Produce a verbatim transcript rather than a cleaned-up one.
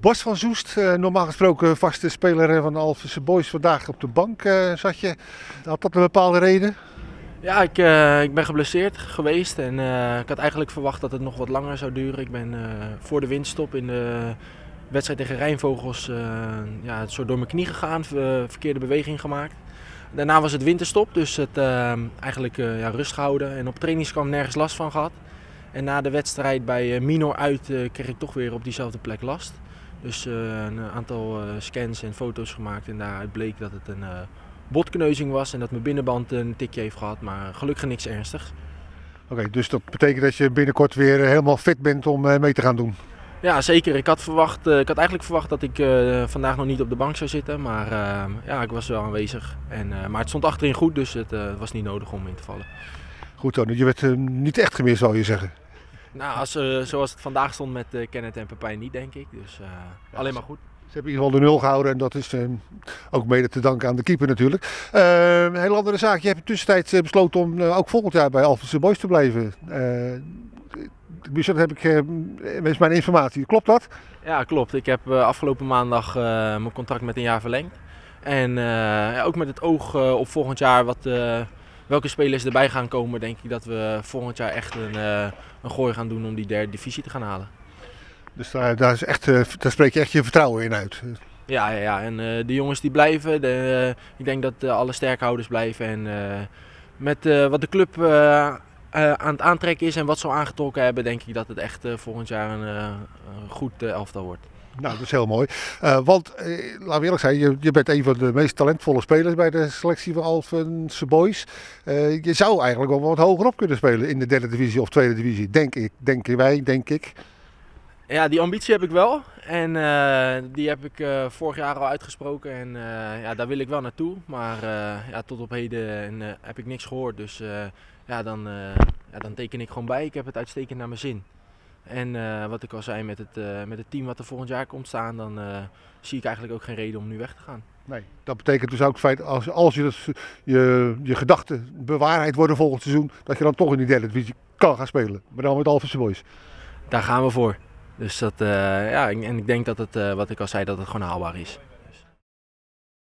Bas van Zoest, uh, normaal gesproken vaste speler van de Alphense Boys, vandaag op de bank uh, zat je. Had dat een bepaalde reden? Ja, ik, uh, ik ben geblesseerd geweest en uh, ik had eigenlijk verwacht dat het nog wat langer zou duren. Ik ben uh, voor de winterstop in de wedstrijd tegen Rijnvogels uh, ja, het soort door mijn knie gegaan, uh, verkeerde beweging gemaakt. Daarna was het winterstop, dus het uh, eigenlijk uh, ja, rust gehouden en op trainingskamp nergens last van gehad. En na de wedstrijd bij uh, Minor uit uh, kreeg ik toch weer op diezelfde plek last. Dus uh, een aantal uh, scans en foto's gemaakt en daaruit bleek dat het een uh, botkneuzing was en dat mijn binnenband een tikje heeft gehad, maar gelukkig niks ernstigs. Oké, okay, dus dat betekent dat je binnenkort weer helemaal fit bent om uh, mee te gaan doen? Ja, zeker. Ik had, verwacht, uh, ik had eigenlijk verwacht dat ik uh, vandaag nog niet op de bank zou zitten, maar uh, ja, ik was wel aanwezig. En, uh, maar het stond achterin goed, dus het uh, was niet nodig om in te vallen. Goed zo, je werd uh, niet echt gemist, zou je zeggen? Nou, als, uh, zoals het vandaag stond met uh, Kenneth en Pepijn niet, denk ik. Dus uh, ja, alleen maar goed. Ze hebben in ieder geval de nul gehouden en dat is uh, ook mede te danken aan de keeper natuurlijk. Uh, een hele andere zaak. Je hebt in tussentijd uh, besloten om uh, ook volgend jaar bij Alphense Boys te blijven. Uh, dat heb ik, uh, is mijn informatie. Klopt dat? Ja, klopt. Ik heb uh, afgelopen maandag uh, mijn contract met een jaar verlengd. En uh, ja, ook met het oog uh, op volgend jaar wat... Uh, Welke spelers erbij gaan komen, denk ik dat we volgend jaar echt een, uh, een gooi gaan doen om die derde divisie te gaan halen. Dus daar, daar, is echt, uh, daar spreek je echt je vertrouwen in uit? Ja, ja, ja. En uh, de jongens die blijven, de, uh, ik denk dat uh, alle sterkhouders blijven. En uh, met uh, wat de club uh, uh, aan het aantrekken is en wat ze al aangetrokken hebben, denk ik dat het echt uh, volgend jaar een, uh, een goed uh, elftal wordt. Nou, dat is heel mooi. Uh, want, uh, laten we eerlijk zijn, je, je bent een van de meest talentvolle spelers bij de selectie van Alphense Boys. Uh, je zou eigenlijk wel wat hoger op kunnen spelen in de derde divisie of tweede divisie, denk ik. Denken wij, denk ik. Ja, die ambitie heb ik wel. En uh, die heb ik uh, vorig jaar al uitgesproken. En uh, ja, daar wil ik wel naartoe. Maar uh, ja, tot op heden en, uh, heb ik niks gehoord. Dus uh, ja, dan, uh, ja, dan teken ik gewoon bij. Ik heb het uitstekend naar mijn zin. En uh, wat ik al zei, met het, uh, met het team wat er volgend jaar komt staan, dan uh, zie ik eigenlijk ook geen reden om nu weg te gaan. Nee, dat betekent dus ook het feit, als, als je, dat, je, je gedachten bewaarheid worden volgend seizoen, dat je dan toch in die derde divisie kan gaan spelen. Maar dan met Alphense Boys. Daar gaan we voor. Dus dat, uh, ja, en ik denk dat het, uh, wat ik al zei, dat het gewoon haalbaar is.